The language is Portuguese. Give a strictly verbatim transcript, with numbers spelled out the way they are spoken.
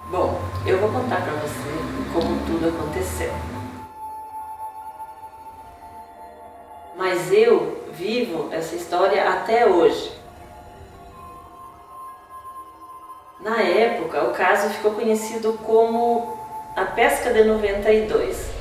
Bom, eu vou contar para você como tudo aconteceu. Mas eu vivo essa história até hoje. Na época, o caso ficou conhecido como a pesca de noventa e dois.